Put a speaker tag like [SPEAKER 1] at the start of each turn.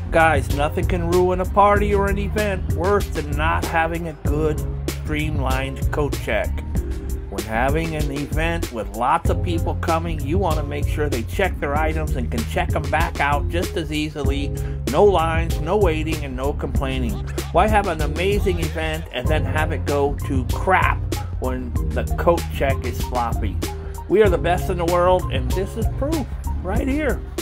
[SPEAKER 1] Guys, nothing can ruin a party or an event worse than not having a good, streamlined coat check. When having an event with lots of people coming, you want to make sure they check their items and can check them back out just as easily. No lines, no waiting, and no complaining. Why have an amazing event and then have it go to crap when the coat check is sloppy? We are the best in the world, and this is proof right here.